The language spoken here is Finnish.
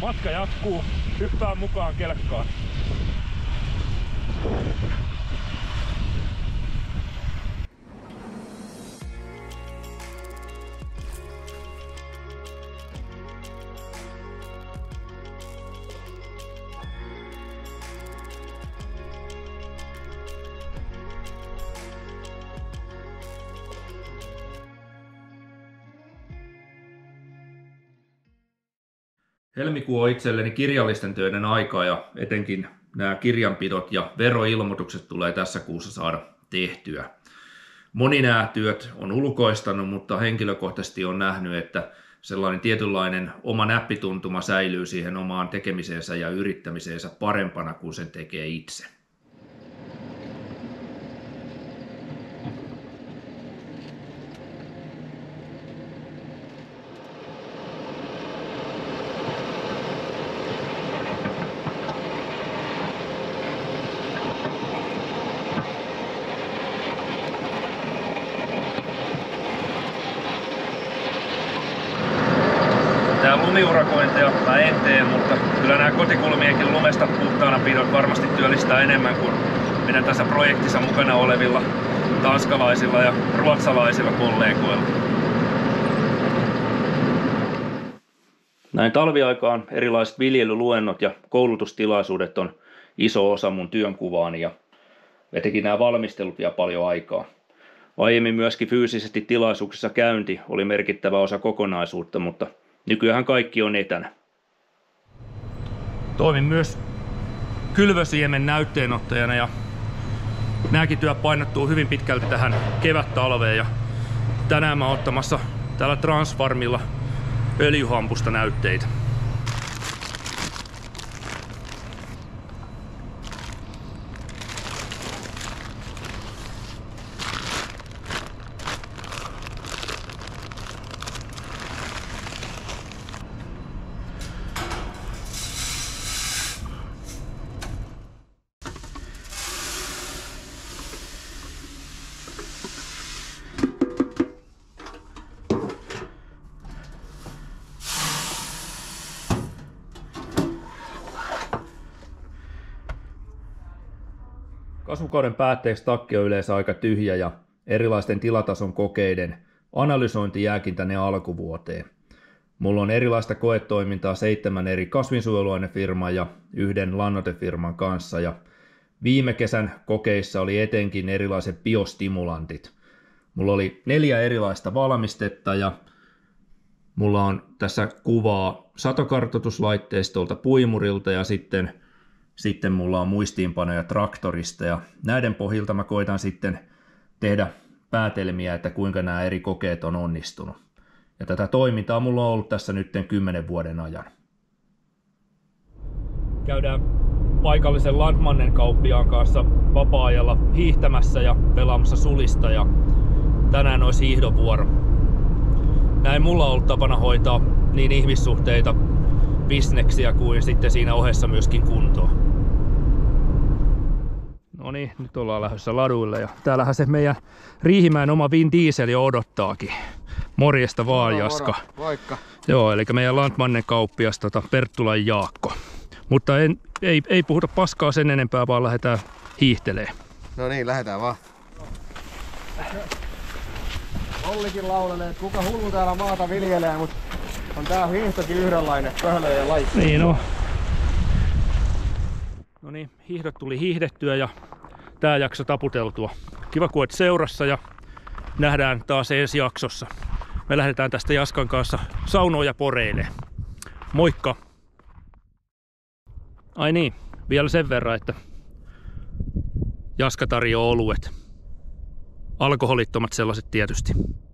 Matka jatkuu. Hyppää mukaan kelkkaan. Helmikuu on itselleni kirjallisten töiden aikaa ja etenkin nämä kirjanpidot ja veroilmoitukset tulee tässä kuussa saada tehtyä. Moni nämä työt on ulkoistanut, mutta henkilökohtaisesti on nähnyt, että sellainen tietynlainen oma näppituntuma säilyy siihen omaan tekemiseensä ja yrittämiseensä parempana kuin sen tekee itse. Tää lumiurakointeja mä en tee, mutta kyllä nämä kotikulmienkin lumesta puhtaana pidot varmasti työllistää enemmän kuin meidän tässä projektissa mukana olevilla tanskalaisilla ja ruotsalaisilla kollegoilla. Näin talviaikaan erilaiset viljelyluennot ja koulutustilaisuudet on iso osa mun työnkuvaani ja etenkin nämä valmistelut vie paljon aikaa. Aiemmin myöskin fyysisesti tilaisuuksissa käynti oli merkittävä osa kokonaisuutta, mutta nykyään kaikki on etänä. Toimin myös kylvösiemen näytteenottajana ja nämäkin työt painottuu hyvin pitkälti tähän kevät-talveen ja tänään mä oon ottamassa täällä Transfarmilla öljyhampusta näytteitä. Kasvukauden päätteeksi takki on yleensä aika tyhjä ja erilaisten tilatason kokeiden analysointi jääkin tänne alkuvuoteen. Mulla on erilaista koetoimintaa 7 eri kasvinsuojeluainefirman ja 1 lannoitefirman kanssa ja viime kesän kokeissa oli etenkin erilaiset biostimulantit. Mulla oli 4 erilaista valmistetta ja mulla on tässä kuvaa satokartoituslaitteistolta puimurilta ja sitten mulla on muistiinpanoja traktorista ja näiden pohjilta mä koitan sitten tehdä päätelmiä, että kuinka nämä eri kokeet on onnistunut. Ja tätä toimintaa mulla on ollut tässä nyt 10 vuoden ajan. Käydään paikallisen Landmannen kauppiaan kanssa vapaa-ajalla hiihtämässä ja pelaamassa sulista ja tänään olisi hiihdovuoro. Näin mulla on ollut tapana hoitaa niin ihmissuhteita, bisneksiä kuin sitten siinä ohessa myöskin kuntoa. No niin, nyt ollaan lähdössä laduille ja täällähän se meidän Riihimäen oma Vin Diesel jo odottaakin. Morjesta vaan, Jaska. Moikka. Joo, eli meidän Landmannen kauppias Perttulan Jaakko. Mutta ei puhuta paskaa sen enempää, vaan lähdetään hiihtelee. No niin, lähdetään vaan. Ollikin laulelee, että kuka hullu täällä maata viljelee, mutta on tää hiihtokin yhdenlainen pöhlöjen laji. Niin on. No niin, hiihdot tuli hiihdettyä ja tää jakso taputeltua. Kiva kun olet seurassa ja nähdään taas ensi jaksossa. Me lähdetään tästä Jaskan kanssa saunoon ja poreilee. Moikka! Ai niin, vielä sen verran, että Jaska tarjoaa oluet. Alkoholittomat sellaiset tietysti.